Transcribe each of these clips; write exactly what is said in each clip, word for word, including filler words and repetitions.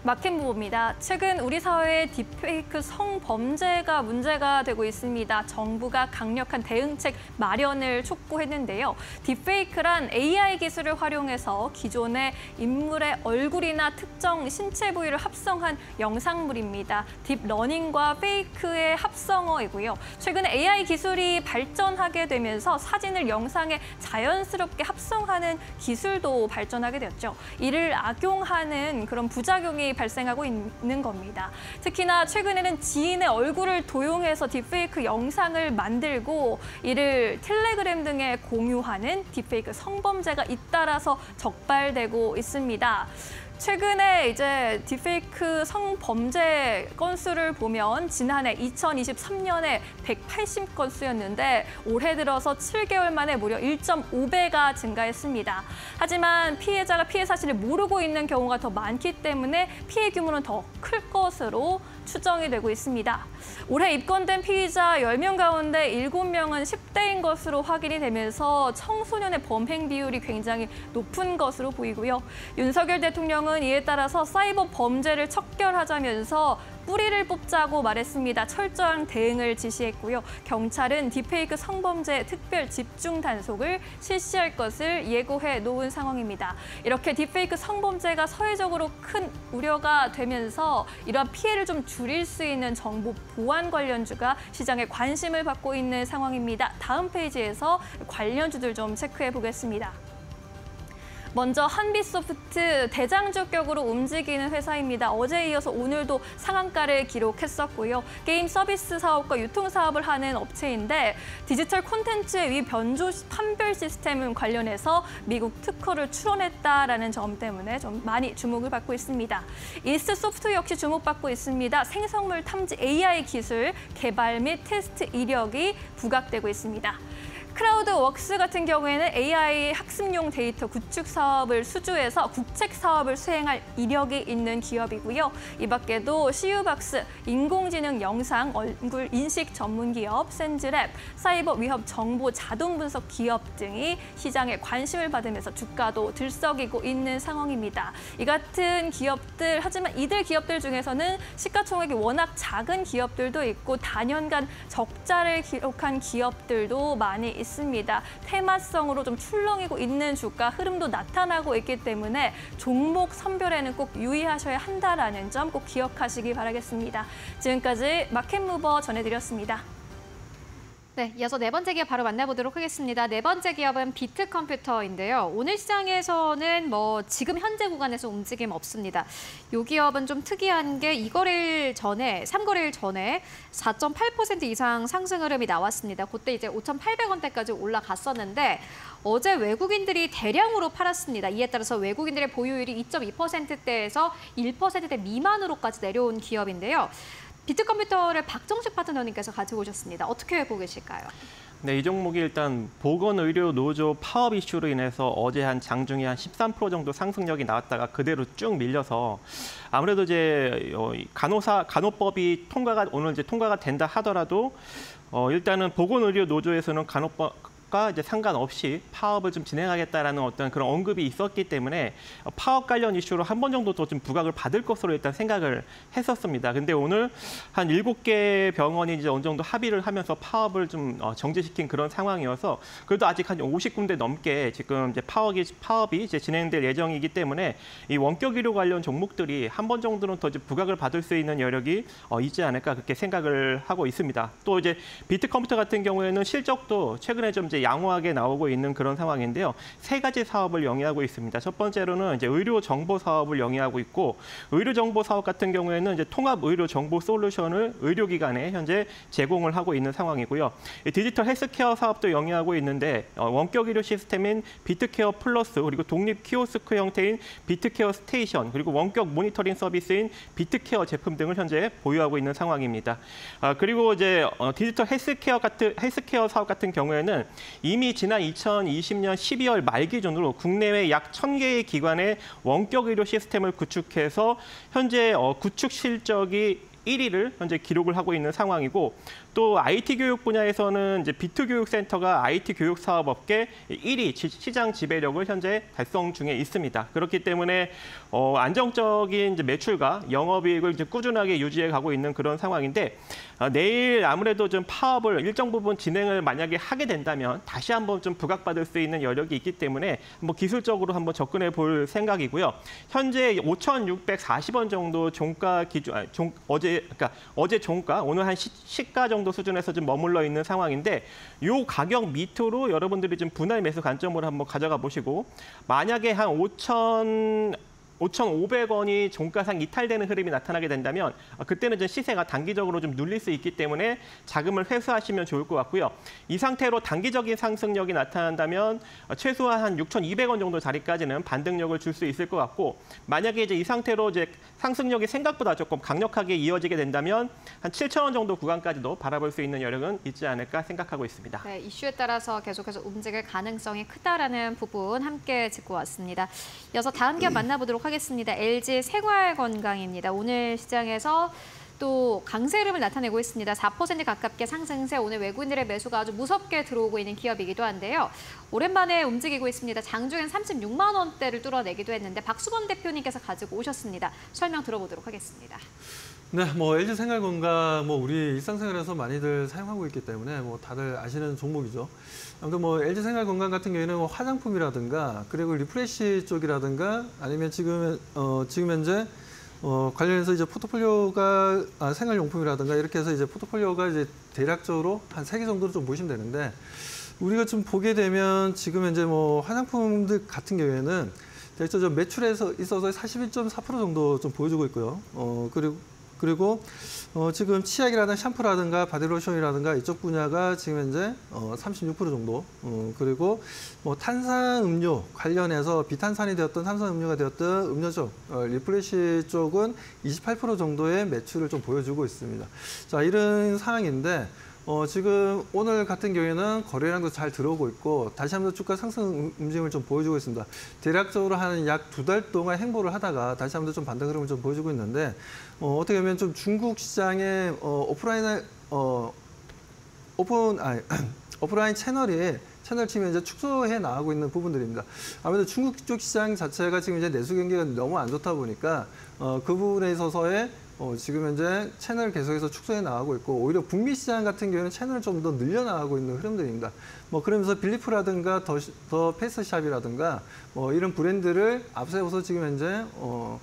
마켓무브입니다. 최근 우리 사회의 딥페이크 성범죄가 문제가 되고 있습니다. 정부가 강력한 대응책 마련을 촉구했는데요. 딥페이크란 에이아이 기술을 활용해서 기존의 인물의 얼굴이나 특정 신체 부위를 합성한 영상물입니다. 딥러닝과 페이크의 합성어이고요. 최근에 에이아이 기술이 발전하게 되면서 사진을 영상에 자연스럽게 합성하는 기술도 발전하게 되었죠. 이를 악용하는 그런 부작용이 발생하고 있는 겁니다. 특히나 최근에는 지인의 얼굴을 도용해서 딥페이크 영상을 만들고 이를 텔레그램 등에 공유하는 딥페이크 성범죄가 잇따라서 적발되고 있습니다. 최근에 이제 딥페이크 성범죄 건수를 보면 지난해 이천이십삼 년에 백팔십 건수였는데 올해 들어서 칠 개월 만에 무려 일 점 오 배가 증가했습니다. 하지만 피해자가 피해 사실을 모르고 있는 경우가 더 많기 때문에 피해 규모는 더 클 것으로 추정이 되고 있습니다. 올해 입건된 피의자 열 명 가운데 일곱 명은 십 대인 것으로 확인이 되면서 청소년의 범행 비율이 굉장히 높은 것으로 보이고요. 윤석열 대통령은 이에 따라서 사이버 범죄를 척결하자면서 뿌리를 뽑자고 말했습니다. 철저한 대응을 지시했고요. 경찰은 딥페이크 성범죄 특별 집중 단속을 실시할 것을 예고해 놓은 상황입니다. 이렇게 딥페이크 성범죄가 사회적으로 큰 우려가 되면서 이러한 피해를 좀 줄일 수 있는 정보 보안 관련주가 시장에 관심을 받고 있는 상황입니다. 다음 페이지에서 관련주들 좀 체크해 보겠습니다. 먼저 한빛소프트 대장주격으로 움직이는 회사입니다. 어제에 이어서 오늘도 상한가를 기록했었고요. 게임 서비스 사업과 유통 사업을 하는 업체인데 디지털 콘텐츠의 위 변조 판별 시스템 관련해서 미국 특허를 출원했다라는 점 때문에 좀 많이 주목을 받고 있습니다. 이스트소프트 역시 주목받고 있습니다. 생성물 탐지 에이아이 기술 개발 및 테스트 이력이 부각되고 있습니다. 크라우드웍스 같은 경우에는 에이아이 학습용 데이터 구축 사업을 수주해서 국책 사업을 수행할 이력이 있는 기업이고요. 이 밖에도 씨유박스, 인공지능 영상 얼굴 인식 전문 기업, 센즈랩, 사이버 위협 정보 자동 분석 기업 등이 시장에 관심을 받으면서 주가도 들썩이고 있는 상황입니다. 이 같은 기업들, 하지만 이들 기업들 중에서는 시가총액이 워낙 작은 기업들도 있고 단연간 적자를 기록한 기업들도 많이 있습니다. 있습니다. 테마성으로 좀 출렁이고 있는 주가 흐름도 나타나고 있기 때문에 종목 선별에는 꼭 유의하셔야 한다라는 점 꼭 기억하시기 바라겠습니다. 지금까지 마켓무버 전해드렸습니다. 네, 이어서 네 번째 기업 바로 만나보도록 하겠습니다. 네 번째 기업은 비트컴퓨터인데요. 오늘 시장에서는 뭐 지금 현재 구간에서 움직임 없습니다. 이 기업은 좀 특이한 게 이 거래일 전에, 삼 거래일 전에 사 점 팔 퍼센트 이상 상승 흐름이 나왔습니다. 그때 이제 오천팔백 원대까지 올라갔었는데 어제 외국인들이 대량으로 팔았습니다. 이에 따라서 외국인들의 보유율이 이 점 이 퍼센트대에서 일 퍼센트대 미만으로까지 내려온 기업인데요. 비트컴퓨터를 박정식 파트너님께서 가지고 오셨습니다. 어떻게 보고 계실까요? 네, 이 종목이 일단 보건의료노조 파업 이슈로 인해서 어제 한 장중에 한 십삼 퍼센트 정도 상승력이 나왔다가 그대로 쭉 밀려서 아무래도 이제 간호사 간호법이 통과가 오늘 이제 통과가 된다 하더라도 어, 일단은 보건의료노조에서는 간호법 과 이제 상관없이 파업을 좀 진행하겠다라는 어떤 그런 언급이 있었기 때문에 파업 관련 이슈로 한 번 정도 더 좀 부각을 받을 것으로 일단 생각을 했었습니다. 근데 오늘 한 일곱 개 병원이 이제 어느 정도 합의를 하면서 파업을 좀 정지시킨 그런 상황이어서 그래도 아직 한 오십 군데 넘게 지금 이제 파업이 파업이 이제 진행될 예정이기 때문에 이 원격 의료 관련 종목들이 한 번 정도는 더 부각을 받을 수 있는 여력이 있지 않을까 그렇게 생각을 하고 있습니다. 또 이제 비트컴퓨터 같은 경우에는 실적도 최근에 좀 이제 양호하게 나오고 있는 그런 상황인데요. 세 가지 사업을 영위하고 있습니다. 첫 번째로는 이제 의료 정보 사업을 영위하고 있고, 의료 정보 사업 같은 경우에는 이제 통합 의료 정보 솔루션을 의료기관에 현재 제공을 하고 있는 상황이고요. 디지털 헬스케어 사업도 영위하고 있는데 원격 의료 시스템인 비트케어 플러스 그리고 독립 키오스크 형태인 비트케어 스테이션 그리고 원격 모니터링 서비스인 비트케어 제품 등을 현재 보유하고 있는 상황입니다. 아, 그리고 이제 디지털 헬스케어 같은 헬스케어 사업 같은 경우에는 이미 지난 이천이십 년 십이월 말 기준으로 국내외 약 천 개의 기관의 원격 의료 시스템을 구축해서 현재 구축 실적이 일 위를 현재 기록을 하고 있는 상황이고 또 아이티 교육 분야에서는 이제 비트교육센터가 아이티 교육 사업업계 일 위 시장 지배력을 현재 달성 중에 있습니다. 그렇기 때문에 어, 안정적인 이제 매출과 영업이익을 이제 꾸준하게 유지해 가고 있는 그런 상황인데 어, 내일 아무래도 좀 파업을 일정 부분 진행을 만약에 하게 된다면 다시 한번 좀 부각받을 수 있는 여력이 있기 때문에 뭐 기술적으로 한번 접근해 볼 생각이고요. 현재 오천육백사십 원 정도 종가 기준, 아니, 종, 어제 그러니까 어제 종가 오늘 한 시, 시가 정도 수준에서 좀 머물러 있는 상황인데 이 가격 밑으로 여러분들이 좀 분할 매수 관점으로 한번 가져가 보시고 만약에 한 오천 오천오백 원이 종가상 이탈되는 흐름이 나타나게 된다면 그때는 좀 시세가 단기적으로 좀 눌릴 수 있기 때문에 자금을 회수하시면 좋을 것 같고요. 이 상태로 단기적인 상승력이 나타난다면 최소한 한 육천이백 원 정도 자리까지는 반등력을 줄 수 있을 것 같고 만약에 이제 이 상태로 이제 상승력이 생각보다 조금 강력하게 이어지게 된다면 한 칠천 원 정도 구간까지도 바라볼 수 있는 여력은 있지 않을까 생각하고 있습니다. 네, 이슈에 따라서 계속해서 움직일 가능성이 크다라는 부분 함께 짚고 왔습니다. 이어서 다음 기업 만나보도록 하겠습니다. 엘지 생활건강입니다. 오늘 시장에서 또 강세 흐름을 나타내고 있습니다. 사 퍼센트 가깝게 상승세, 오늘 외국인들의 매수가 아주 무섭게 들어오고 있는 기업이기도 한데요. 오랜만에 움직이고 있습니다. 장중엔 삼십육만 원대를 뚫어내기도 했는데 박수범 대표님께서 가지고 오셨습니다. 설명 들어보도록 하겠습니다. 네, 뭐 엘지 생활건강 뭐 우리 일상생활에서 많이들 사용하고 있기 때문에 뭐 다들 아시는 종목이죠. 아무튼 뭐 엘지 생활건강 같은 경우에는 뭐 화장품이라든가 그리고 리프레시 쪽이라든가 아니면 지금 어 지금 현재 어 관련해서 이제 포트폴리오가 아, 생활용품이라든가 이렇게 해서 이제 포트폴리오가 이제 대략적으로 한 세 개 정도로 좀 보시면 되는데 우리가 좀 보게 되면 지금 현재 뭐 화장품들 같은 경우에는 대략적으로 매출에서 있어서 사십일 점 사 퍼센트 정도 좀 보여주고 있고요. 어 그리고 그리고 어, 지금 치약이라든가 샴푸라든가 바디로션이라든가 이쪽 분야가 지금 현재 어, 삼십육 퍼센트 정도 어, 그리고 뭐 탄산음료 관련해서 비탄산이 되었던 탄산음료가 되었던 음료 쪽 어, 리프레시 쪽은 이십팔 퍼센트 정도의 매출을 좀 보여주고 있습니다. 자, 이런 상황인데 어, 지금 오늘 같은 경우에는 거래량도 잘 들어오고 있고 다시 한번 주가 상승 움직임을 좀 보여주고 있습니다. 대략적으로 한 약 두 달 동안 행보를 하다가 다시 한번 좀 반등 흐름을 좀 보여주고 있는데 어, 어떻게 보면 좀 중국 시장의 어, 오프라인 어, 오픈 아니 오프라인 채널이 채널 치면 이제 축소해 나가고 있는 부분들입니다. 아무래도 중국 쪽 시장 자체가 지금 이제 내수 경기가 너무 안 좋다 보니까 어, 그 부분에 있어서의 어, 지금 현재 채널 계속해서 축소해 나가고 있고 오히려 북미 시장 같은 경우에는 채널을 좀 더 늘려 나가고 있는 흐름들입니다. 뭐 그러면서 빌리프라든가 더, 더 페이스샵이라든가 뭐 이런 브랜드를 앞세워서 지금 현재 어,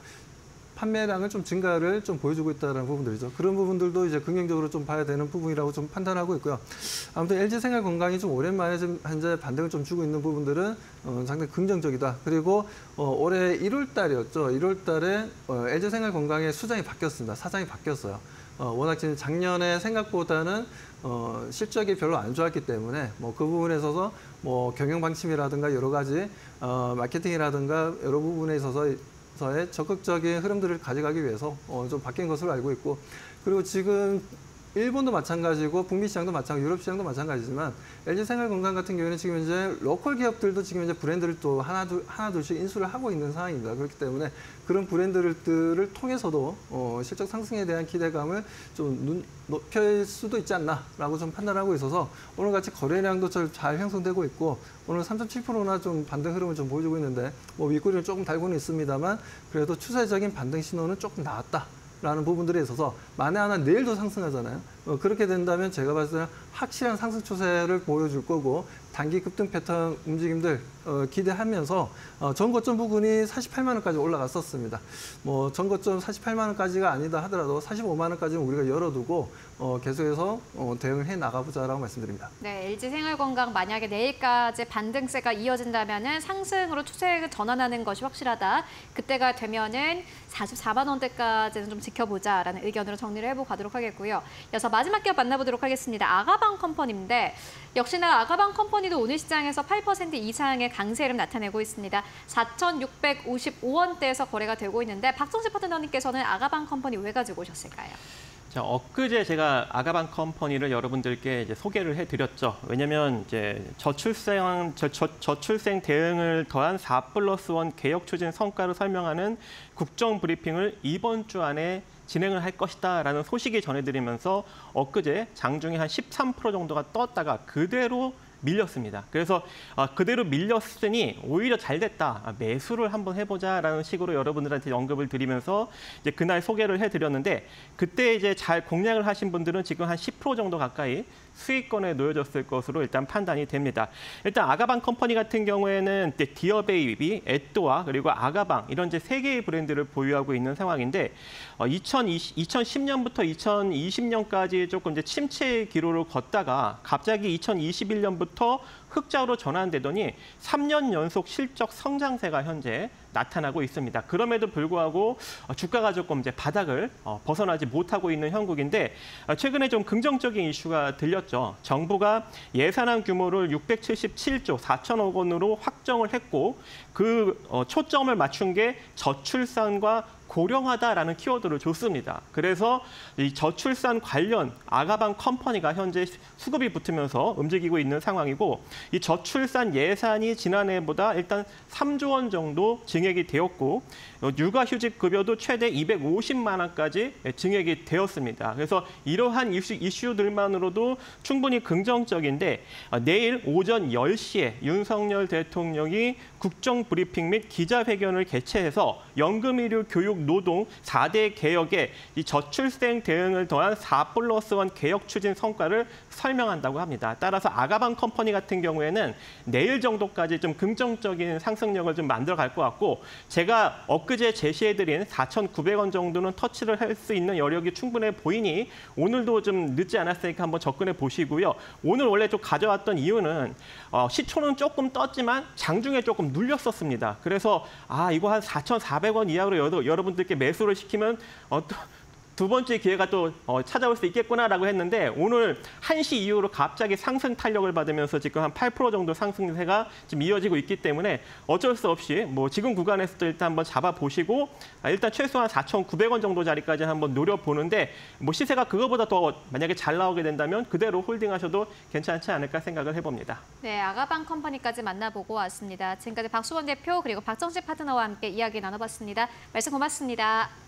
판매량을 좀 증가를 좀 보여주고 있다는 부분들이죠. 그런 부분들도 이제 긍정적으로 좀 봐야 되는 부분이라고 좀 판단하고 있고요. 아무튼 엘지 생활건강이 좀 오랜만에 좀 현재 반등을 좀 주고 있는 부분들은 어, 상당히 긍정적이다. 그리고 어, 올해 일월 달이었죠. 일월 달에 어, 엘지 생활건강의 수장이 바뀌었습니다. 사장이 바뀌었어요. 어, 워낙 지금 작년에 생각보다는 어, 실적이 별로 안 좋았기 때문에 뭐 그 부분에 있어서 뭐 경영 방침이라든가 여러 가지 어, 마케팅이라든가 여러 부분에 있어서 서의 적극적인 흐름들을 가져가기 위해서 어, 좀 바뀐 것으로 알고 있고 그리고 지금 일본도 마찬가지고 북미 시장도 마찬가지고 유럽 시장도 마찬가지지만 엘지 생활건강 같은 경우에는 지금 이제 로컬 기업들도 지금 이제 브랜드를 또 하나 둘 하나 둘씩 인수를 하고 있는 상황입니다. 그렇기 때문에 그런 브랜드들을 통해서도 어, 실적 상승에 대한 기대감을 좀 눈, 높일 수도 있지 않나라고 좀 판단하고 있어서 오늘 같이 거래량도 잘 형성되고 있고 오늘 삼 점 칠 퍼센트나 좀 반등 흐름을 좀 보여주고 있는데 뭐 윗꼬리는 조금 달고는 있습니다만 그래도 추세적인 반등 신호는 조금 나왔다. 라는 부분들에 있어서 만에 하나 내일도 상승하잖아요. 어, 그렇게 된다면 제가 봤을 때는 확실한 상승 추세를 보여줄 거고 단기 급등 패턴 움직임들 어, 기대하면서 어, 전고점 부근이 사십팔만 원까지 올라갔었습니다. 뭐 전고점 사십팔만 원까지가 아니다 하더라도 사십오만 원까지는 우리가 열어두고 어, 계속해서 어, 대응을 해 나가보자라고 말씀드립니다. 네, 엘지 생활건강 만약에 내일까지 반등세가 이어진다면은 상승으로 추세 전환하는 것이 확실하다. 그때가 되면은 사십사만 원대까지는 좀 지켜보자라는 의견으로 정리를 해보고 가도록 하겠고요. 이어서 마지막 기업 만나보도록 하겠습니다. 아가방 컴퍼니인데 역시나 아가방 컴퍼니도 오늘 시장에서 팔 퍼센트 이상의 강세를 나타내고 있습니다. 사천육백오십오 원대에서 거래가 되고 있는데 박성재 파트너님께서는 아가방 컴퍼니 왜 가지고 오셨을까요? 자, 엊그제 제가 아가방 컴퍼니를 여러분들께 이제 소개를 해드렸죠. 왜냐하면 이제 저출생 저, 저, 저출생 대응을 더한 사 플러스 원 개혁 추진 성과를 설명하는 국정 브리핑을 이번 주 안에 진행을 할 것이다라는 소식이 전해드리면서 엊그제 장중에 한 십삼 퍼센트 정도가 떴다가 그대로 밀렸습니다. 그래서 그대로 밀렸으니 오히려 잘 됐다. 매수를 한번 해보자라는 식으로 여러분들한테 언급을 드리면서 이제 그날 소개를 해드렸는데 그때 이제 잘 공략을 하신 분들은 지금 한 십 퍼센트 정도 가까이 수익권에 놓여졌을 것으로 일단 판단이 됩니다. 일단 아가방 컴퍼니 같은 경우에는 디어베이비, 에또아 그리고 아가방 이런 이제 세 개의 브랜드를 보유하고 있는 상황인데 이천십 년부터 이천이십 년까지 조금 이제 침체 기로를 걷다가 갑자기 이천이십일 년부터 흑자로 전환되더니 삼 년 연속 실적 성장세가 현재 나타나고 있습니다. 그럼에도 불구하고 주가가 조금 이제 바닥을 벗어나지 못하고 있는 형국인데 최근에 좀 긍정적인 이슈가 들렸죠. 정부가 예산안 규모를 육백칠십칠조 사천억 원으로 확정을 했고 그 초점을 맞춘 게 저출산과 고령하다라는 키워드를 줬습니다. 그래서 이 저출산 관련 아가방 컴퍼니가 현재 수급이 붙으면서 움직이고 있는 상황이고 이 저출산 예산이 지난해보다 일단 삼조 원 정도 증액이 되었고 육아휴직 급여도 최대 이백오십만 원까지 증액이 되었습니다. 그래서 이러한 이슈, 이슈들만으로도 충분히 긍정적인데 내일 오전 열 시에 윤석열 대통령이 국정 브리핑 및 기자회견을 개최해서 연금, 의료, 교육, 노동 사 대 개혁에 이 저출생 대응을 더한 사 플러스 원 개혁 추진 성과를 설명한다고 합니다. 따라서 아가방 컴퍼니 같은 경우에는 내일 정도까지 좀 긍정적인 상승력을 좀 만들어 갈 것 같고 제가 엊그제 제시해드린 사천구백 원 정도는 터치를 할 수 있는 여력이 충분해 보이니 오늘도 좀 늦지 않았으니까 한번 접근해 보시고요. 오늘 원래 좀 가져왔던 이유는 어, 시초는 조금 떴지만 장중에 조금 눌렸었습니다. 그래서 아 이거 한 사천사백 원 이하로 여러, 여러분들께 매수를 시키면 어, 또, 두 번째 기회가 또 어, 찾아올 수 있겠구나라고 했는데 오늘 한 시 이후로 갑자기 상승 탄력을 받으면서 지금 한 팔 퍼센트 정도 상승세가 지금 이어지고 있기 때문에 어쩔 수 없이 뭐 지금 구간에서도 일단 한번 잡아보시고 아, 일단 최소한 사천구백 원 정도 자리까지 한번 노려보는데 뭐 시세가 그거보다 더 만약에 잘 나오게 된다면 그대로 홀딩하셔도 괜찮지 않을까 생각을 해봅니다. 네, 아가방 컴퍼니까지 만나보고 왔습니다. 지금까지 박수원 대표 그리고 박정식 파트너와 함께 이야기 나눠봤습니다. 말씀 고맙습니다.